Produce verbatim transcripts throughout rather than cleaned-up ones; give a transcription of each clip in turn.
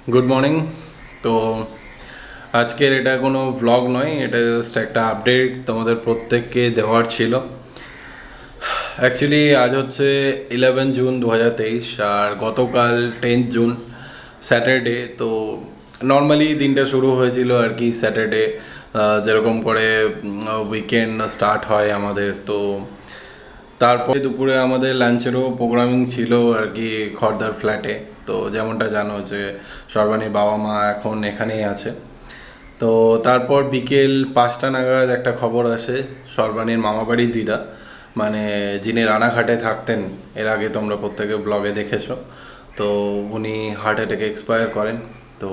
Good morning. তো আজকের এটা কোনো ভ্লগ নয়, এটা জাস্ট একটা আপডেট তোমাদের প্রত্যেককে দেওয়ার ছিল। অ্যাকচুয়ালি আজ হচ্ছে ইলেভেন জুন দু হাজার তেইশ আর গতকাল টেন্থ জুন স্যাটারডে। তো নর্মালি দিনটা শুরু হয়েছিল আর কি স্যাটারডে, যেরকম করে উইকেন্ড স্টার্ট হয় আমাদের। তো তারপরে দুপুরে আমাদের লাঞ্চেরও প্রোগ্রামিং ছিল আর কি খড়দার ফ্ল্যাটে। তো যেমনটা জানো যে সর্বাণীর বাবা মা এখন এখানেই আছে। তো তারপর বিকেল পাঁচটা নাগাদ একটা খবর আসে, সর্বাণীর মামাবাড়ির দিদা, মানে যিনি রানাঘাটে থাকতেন, এর আগে তোমরা প্রত্যেকে ব্লগে দেখেছো, তো উনি হার্ট অ্যাটাকে এক্সপায়ার করেন। তো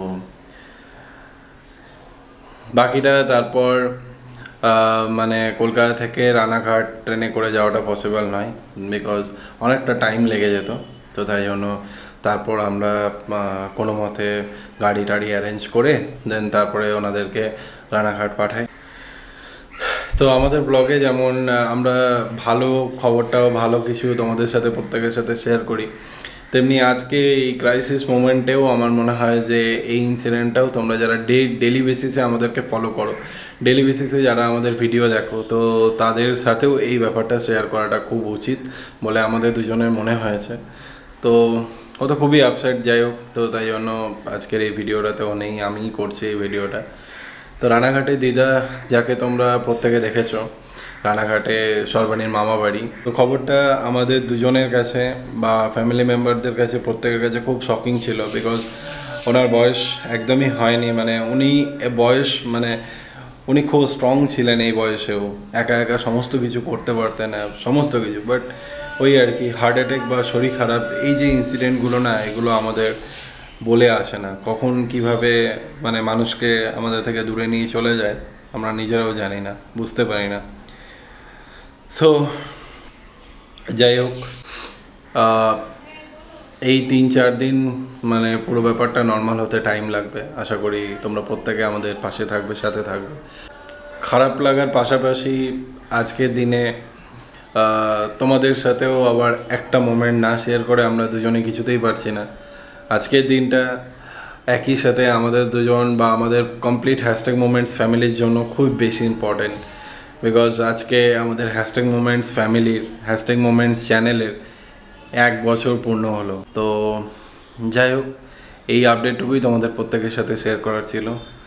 বাকিটা তারপর মানে কলকাতা থেকে রানাঘাট ট্রেনে করে যাওয়াটা পসিবল নয়, বিকজ অনেকটা টাইম লেগে যেত। তো তাই জন্য তারপর আমরা কোনো মতে গাড়ি টাড়ি অ্যারেঞ্জ করে দেন তারপরে ওনাদেরকে রানাঘাট পাঠাই। তো আমাদের ব্লগে যেমন আমরা ভালো খবরটাও ভালো কিছু তোমাদের সাথে প্রত্যেকের সাথে শেয়ার করি, তেমনি আজকে এই ক্রাইসিস মোমেন্টেও আমার মনে হয় যে এই ইনসিডেন্টটাও তোমরা যারা ডে ডেলি বেসিসে আমাদেরকে ফলো করো, ডেলি বেসিসে যারা আমাদের ভিডিও দেখো, তো তাদের সাথেও এই ব্যাপারটা শেয়ার করাটা খুব উচিত বলে আমাদের দুজনের মনে হয়েছে। তো ও তো খুবই আপসেট, যাই হোক। তো তাই জন্য আজকের এই ভিডিওটাতেও নেই, আমিই করছি এই ভিডিওটা। তো রানাঘাটে দিদা, যাকে তোমরা প্রত্যেকে দেখেছো, রানাঘাটে সর্বাণীর মামা বাড়ি। তো খবরটা আমাদের দুজনের কাছে বা ফ্যামিলি মেম্বারদের কাছে প্রত্যেকের কাছে খুব শকিং ছিল, বিকজ ওনার বয়স একদমই হয়নি। মানে উনি বয়স মানে উনি খুব স্ট্রং ছিলেন এই বয়সেও, একা একা সমস্ত কিছু করতে পারতেন সমস্ত কিছু, বাট ওই আর কি হার্ট অ্যাটাক বা শরীর খারাপ, এই যে ইনসিডেন্টগুলো না, এগুলো আমাদের বলে আসে না, কখন কিভাবে মানে মানুষকে আমাদের থেকে দূরে নিয়ে চলে যায় আমরা নিজেরাও জানি না, বুঝতে পারি না। তো যাই হোক, এই তিন চার দিন মানে পুরো ব্যাপারটা নর্মাল হতে টাইম লাগবে। আশা করি তোমরা প্রত্যেকে আমাদের পাশে থাকবে, সাথে থাকবে। খারাপ লাগার পাশাপাশি আজকের দিনে তোমাদের সাথেও আবার একটা মোমেন্ট না শেয়ার করে আমরা দুজনে কিছুতেই পারছি না। আজকের দিনটা একই সাথে আমাদের দুজন বা আমাদের কমপ্লিট হ্যাশট্যাগ মোমেন্টস ফ্যামিলির জন্য খুব বেশি ইম্পর্টেন্ট, বিকজ আজকে আমাদের হ্যাশট্যাগ মোমেন্টস ফ্যামিলির, হ্যাশট্যাগ মোমেন্টস চ্যানেলের এক বছর পূর্ণ হলো। তো যাই হোক, এই আপডেটটুকুই তোমাদের প্রত্যেকের সাথে শেয়ার করার ছিল।